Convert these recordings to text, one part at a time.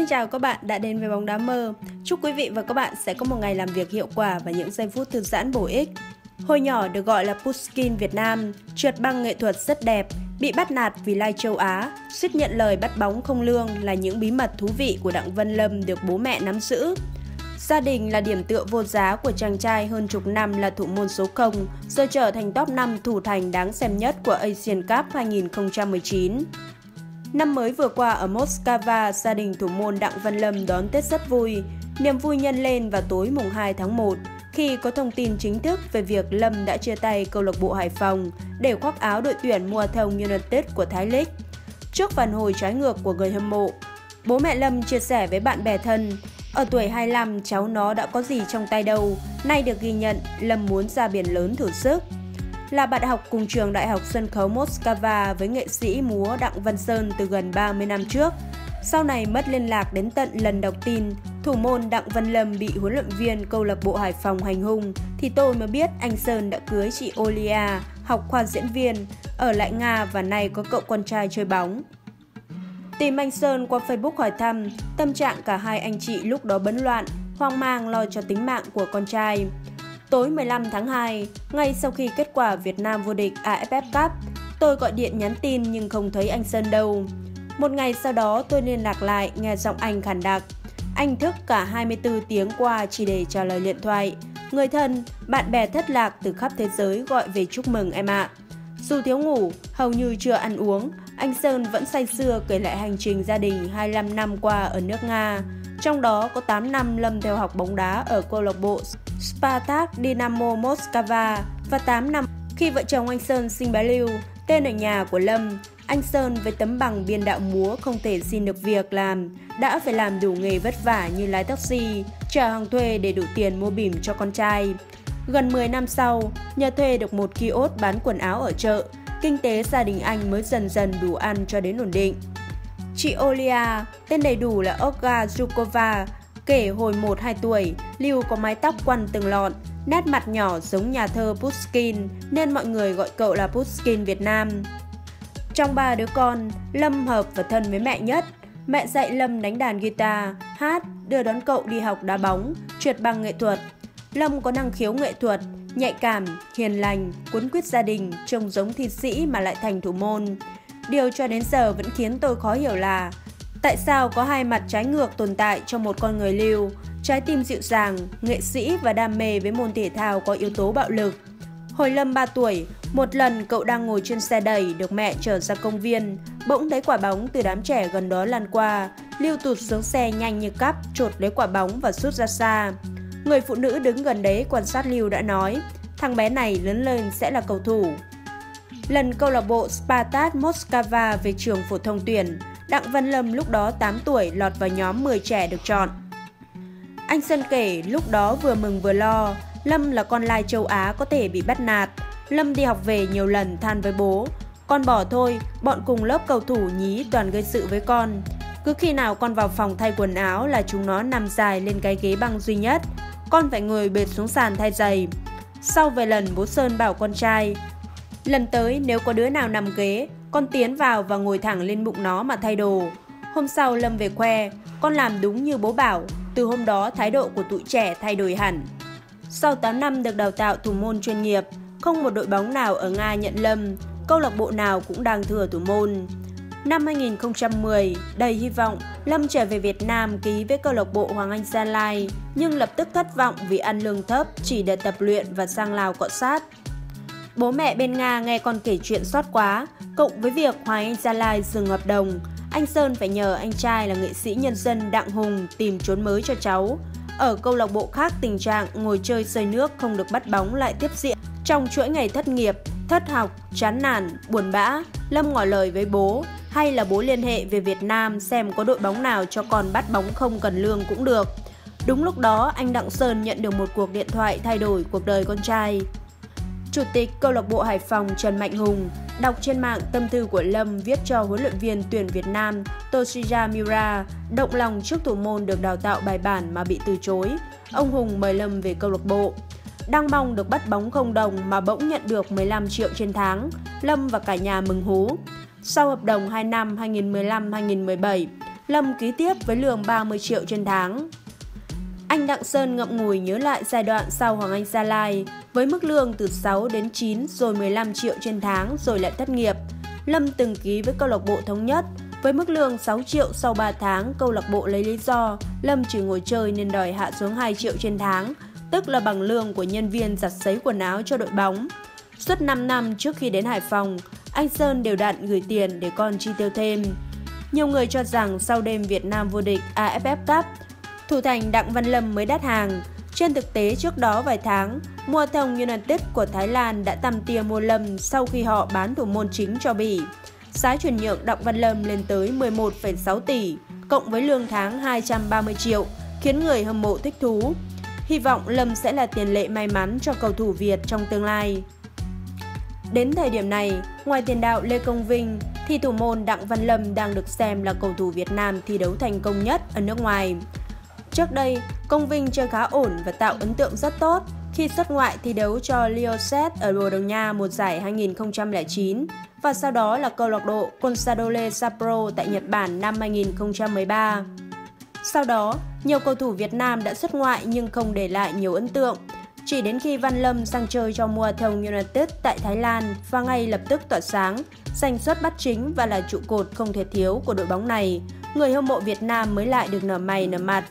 Xin chào các bạn đã đến với Bóng Đá Mơ. Chúc quý vị và các bạn sẽ có một ngày làm việc hiệu quả và những giây phút thư giãn bổ ích. Hồi nhỏ được gọi là Pushkin Việt Nam, trượt băng nghệ thuật rất đẹp, bị bắt nạt vì lai châu Á, suýt nhận lời bắt bóng không lương là những bí mật thú vị của Đặng Văn Lâm được bố mẹ nắm giữ. Gia đình là điểm tựa vô giá của chàng trai hơn chục năm là thủ môn số 0, rồi trở thành top 5 thủ thành đáng xem nhất của Asian Cup 2019. Năm mới vừa qua ở Moscow, gia đình thủ môn Đặng Văn Lâm đón Tết rất vui. Niềm vui nhân lên vào tối mùng 2 tháng 1 khi có thông tin chính thức về việc Lâm đã chia tay câu lạc bộ Hải Phòng để khoác áo đội tuyển Mua Thông United của Thái League. Trước phản hồi trái ngược của người hâm mộ, bố mẹ Lâm chia sẻ với bạn bè thân: ở tuổi 25 cháu nó đã có gì trong tay đâu, nay được ghi nhận Lâm muốn ra biển lớn thử sức. Là bạn học cùng trường Đại học Sân khấu Moscow với nghệ sĩ múa Đặng Văn Sơn từ gần 30 năm trước. Sau này mất liên lạc đến tận lần đọc tin thủ môn Đặng Văn Lâm bị huấn luyện viên câu lạc bộ Hải Phòng hành hung thì tôi mới biết anh Sơn đã cưới chị Olia, học khoa diễn viên, ở lại Nga và nay có cậu con trai chơi bóng. Tìm anh Sơn qua Facebook hỏi thăm, tâm trạng cả hai anh chị lúc đó bấn loạn, hoang mang lo cho tính mạng của con trai. Tối 15 tháng 2, ngay sau khi kết quả Việt Nam vô địch AFF Cup, tôi gọi điện nhắn tin nhưng không thấy anh Sơn đâu. Một ngày sau đó tôi liên lạc lại, nghe giọng anh khàn đặc. Anh thức cả 24 tiếng qua chỉ để trả lời điện thoại. Người thân, bạn bè thất lạc từ khắp thế giới gọi về chúc mừng em ạ. Dù thiếu ngủ, hầu như chưa ăn uống, anh Sơn vẫn say sưa kể lại hành trình gia đình 25 năm qua ở nước Nga. Trong đó có 8 năm Lâm theo học bóng đá ở câu lạc bộ Spartak Dynamo Moscow và 8 năm khi vợ chồng anh Sơn sinh bé Lưu, tên ở nhà của Lâm. Anh Sơn với tấm bằng biên đạo múa không thể xin được việc làm, đã phải làm đủ nghề vất vả như lái taxi, trả hàng thuê để đủ tiền mua bỉm cho con trai. Gần 10 năm sau, nhờ thuê được một kiosk bán quần áo ở chợ, kinh tế gia đình anh mới dần dần đủ ăn cho đến ổn định. Chị Olia, tên đầy đủ là Olga Zhukova, kể hồi 1-2 tuổi, Lưu có mái tóc quăn từng lọn, nét mặt nhỏ giống nhà thơ Pushkin nên mọi người gọi cậu là Pushkin Việt Nam. Trong 3 đứa con, Lâm hợp và thân với mẹ nhất. Mẹ dạy Lâm đánh đàn guitar, hát, đưa đón cậu đi học đá bóng, trượt băng nghệ thuật. Lâm có năng khiếu nghệ thuật, nhạy cảm, hiền lành, cuốn quýt gia đình, trông giống thi sĩ mà lại thành thủ môn. Điều cho đến giờ vẫn khiến tôi khó hiểu là tại sao có hai mặt trái ngược tồn tại trong một con người Lưu, trái tim dịu dàng, nghệ sĩ và đam mê với môn thể thao có yếu tố bạo lực. Hồi Lâm 3 tuổi, một lần cậu đang ngồi trên xe đẩy được mẹ chở ra công viên, bỗng thấy quả bóng từ đám trẻ gần đó lăn qua. Lưu tụt xuống xe nhanh như cắp, chộp lấy quả bóng và sút ra xa. Người phụ nữ đứng gần đấy quan sát Lưu đã nói, thằng bé này lớn lên sẽ là cầu thủ. Lần câu lạc bộ Spartak Moscow về trường phổ thông tuyển, Đặng Văn Lâm lúc đó 8 tuổi lọt vào nhóm 10 trẻ được chọn. Anh Sơn kể lúc đó vừa mừng vừa lo, Lâm là con lai châu Á có thể bị bắt nạt. Lâm đi học về nhiều lần than với bố, con bỏ thôi, bọn cùng lớp cầu thủ nhí toàn gây sự với con. Cứ khi nào con vào phòng thay quần áo là chúng nó nằm dài lên cái ghế băng duy nhất, con phải ngồi bệt xuống sàn thay giày. Sau vài lần bố Sơn bảo con trai, lần tới nếu có đứa nào nằm ghế, con tiến vào và ngồi thẳng lên bụng nó mà thay đồ. Hôm sau Lâm về khoe, con làm đúng như bố bảo, từ hôm đó thái độ của tụi trẻ thay đổi hẳn. Sau 8 năm được đào tạo thủ môn chuyên nghiệp, không một đội bóng nào ở Nga nhận Lâm, câu lạc bộ nào cũng đang thừa thủ môn. Năm 2010, đầy hy vọng, Lâm trở về Việt Nam ký với câu lạc bộ Hoàng Anh Gia Lai, nhưng lập tức thất vọng vì ăn lương thấp chỉ để tập luyện và sang Lào cọ sát. Bố mẹ bên Nga nghe con kể chuyện xót quá, cộng với việc Hoàng Anh Gia Lai dừng hợp đồng, anh Sơn phải nhờ anh trai là nghệ sĩ nhân dân Đặng Hùng tìm chốn mới cho cháu. Ở câu lạc bộ khác tình trạng ngồi chơi xơi nước không được bắt bóng lại tiếp diễn. Trong chuỗi ngày thất nghiệp, thất học, chán nản, buồn bã, Lâm ngỏ lời với bố, hay là bố liên hệ về Việt Nam xem có đội bóng nào cho con bắt bóng không cần lương cũng được. Đúng lúc đó anh Đặng Sơn nhận được một cuộc điện thoại thay đổi cuộc đời con trai. Chủ tịch câu lạc bộ Hải Phòng Trần Mạnh Hùng đọc trên mạng tâm thư của Lâm viết cho huấn luyện viên tuyển Việt Nam Toshija Miura động lòng trước thủ môn được đào tạo bài bản mà bị từ chối. Ông Hùng mời Lâm về câu lạc bộ. Đang mong được bắt bóng không đồng mà bỗng nhận được 15 triệu trên tháng, Lâm và cả nhà mừng hú. Sau hợp đồng 2 năm 2015-2017, Lâm ký tiếp với lương 30 triệu trên tháng. Anh Đặng Sơn ngậm ngùi nhớ lại giai đoạn sau Hoàng Anh Gia Lai với mức lương từ 6 đến 9 rồi 15 triệu trên tháng rồi lại thất nghiệp. Lâm từng ký với câu lạc bộ Thống Nhất với mức lương 6 triệu sau 3 tháng, câu lạc bộ lấy lý do Lâm chỉ ngồi chơi nên đòi hạ xuống 2 triệu trên tháng, tức là bằng lương của nhân viên giặt sấy quần áo cho đội bóng. Suốt 5 năm trước khi đến Hải Phòng, anh Sơn đều đặn gửi tiền để con chi tiêu thêm. Nhiều người cho rằng sau đêm Việt Nam vô địch AFF Cup, thủ thành Đặng Văn Lâm mới đắt hàng. Trên thực tế trước đó vài tháng, Muathong United của Thái Lan đã tăm tia mua Lâm sau khi họ bán thủ môn chính cho Bỉ. Giá chuyển nhượng Đặng Văn Lâm lên tới 11,6 tỷ, cộng với lương tháng 230 triệu, khiến người hâm mộ thích thú. Hy vọng Lâm sẽ là tiền lệ may mắn cho cầu thủ Việt trong tương lai. Đến thời điểm này, ngoài tiền đạo Lê Công Vinh, thì thủ môn Đặng Văn Lâm đang được xem là cầu thủ Việt Nam thi đấu thành công nhất ở nước ngoài. Trước đây, Công Vinh chơi khá ổn và tạo ấn tượng rất tốt khi xuất ngoại thi đấu cho Lioset ở Bồ Đào Nha một giải 2009 và sau đó là câu lạc bộ Consadole Sapporo tại Nhật Bản năm 2013. Sau đó, nhiều cầu thủ Việt Nam đã xuất ngoại nhưng không để lại nhiều ấn tượng. Chỉ đến khi Văn Lâm sang chơi cho Muathong United tại Thái Lan và ngay lập tức tỏa sáng, giành suất bắt chính và là trụ cột không thể thiếu của đội bóng này, người hâm mộ Việt Nam mới lại được nở mày nở mặt.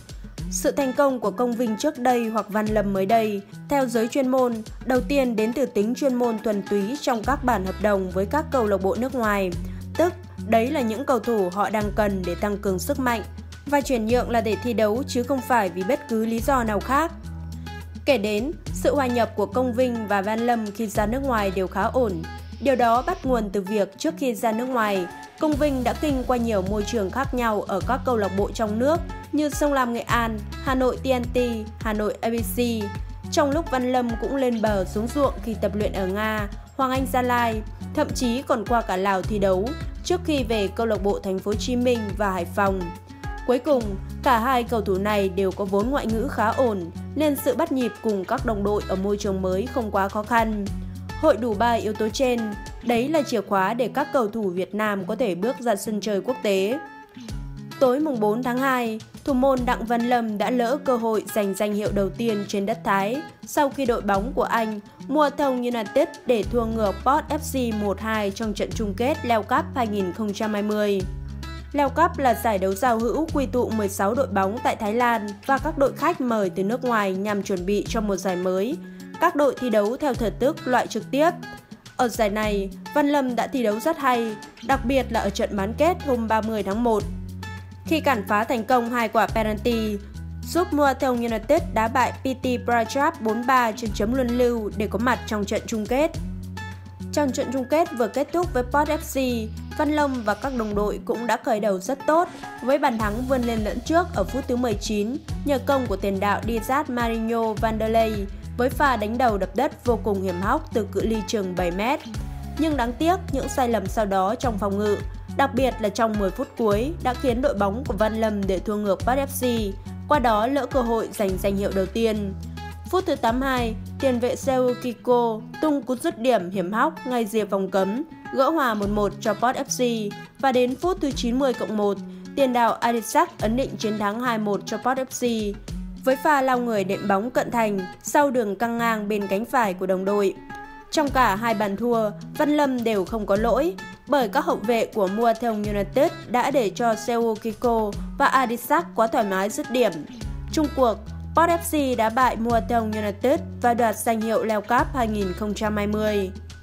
Sự thành công của Công Vinh trước đây hoặc Văn Lâm mới đây, theo giới chuyên môn, đầu tiên đến từ tính chuyên môn thuần túy trong các bản hợp đồng với các câu lạc bộ nước ngoài, tức đấy là những cầu thủ họ đang cần để tăng cường sức mạnh và chuyển nhượng là để thi đấu chứ không phải vì bất cứ lý do nào khác. Kể đến, sự hòa nhập của Công Vinh và Văn Lâm khi ra nước ngoài đều khá ổn. Điều đó bắt nguồn từ việc trước khi ra nước ngoài, Công Vinh đã kinh qua nhiều môi trường khác nhau ở các câu lạc bộ trong nước như Sông Lam Nghệ An, Hà Nội TNT, Hà Nội ABC. Trong lúc Văn Lâm cũng lên bờ xuống ruộng khi tập luyện ở Nga, Hoàng Anh Gia Lai, thậm chí còn qua cả Lào thi đấu trước khi về câu lạc bộ Thành phố Hồ Chí Minh và Hải Phòng. Cuối cùng, cả hai cầu thủ này đều có vốn ngoại ngữ khá ổn nên sự bắt nhịp cùng các đồng đội ở môi trường mới không quá khó khăn. Hội đủ 3 yếu tố trên, đấy là chìa khóa để các cầu thủ Việt Nam có thể bước ra sân chơi quốc tế. Tối mùng 4 tháng 2, thủ môn Đặng Văn Lâm đã lỡ cơ hội giành danh hiệu đầu tiên trên đất Thái sau khi đội bóng của anh Muathong United để thua ngược Port FC 1-2 trong trận chung kết Leo Cup 2020. Leo Cup là giải đấu giao hữu quy tụ 16 đội bóng tại Thái Lan và các đội khách mời từ nước ngoài nhằm chuẩn bị cho một giải mới. Các đội thi đấu theo thời tức loại trực tiếp. Ở giải này, Văn Lâm đã thi đấu rất hay, đặc biệt là ở trận bán kết hôm 30 tháng 1. Khi cản phá thành công 2 quả penalty, giúp Muathong United đá bại PT Prachuap 4-3 trên chấm luân lưu để có mặt trong trận chung kết. Trong trận chung kết vừa kết thúc với Port FC, Văn Lâm và các đồng đội cũng đã khởi đầu rất tốt với bàn thắng vươn lên dẫn trước ở phút thứ 19 nhờ công của tiền đạo Dizat Marinho Vanderlei với pha đánh đầu đập đất vô cùng hiểm hóc từ cự ly chừng 7 m. Nhưng đáng tiếc những sai lầm sau đó trong phòng ngự, đặc biệt là trong 10 phút cuối đã khiến đội bóng của Văn Lâm để thua ngược Port FC, qua đó lỡ cơ hội giành danh hiệu đầu tiên. Phút thứ 82, tiền vệ Seoul Kiko tung cú dứt điểm hiểm hóc ngay rìa vòng cấm, gỡ hòa 1-1 cho Port FC và đến phút thứ 90+1, tiền đạo Adisak ấn định chiến thắng 2-1 cho Port FC với pha lao người đệm bóng cận thành sau đường căng ngang bên cánh phải của đồng đội. Trong cả hai bàn thua, Văn Lâm đều không có lỗi bởi các hậu vệ của Muathong United đã để cho Seoul Kiko và Adisak quá thoải mái dứt điểm. Chung cuộc, Port FC đã bại Muathong United và đoạt danh hiệu Leo Cup 2020.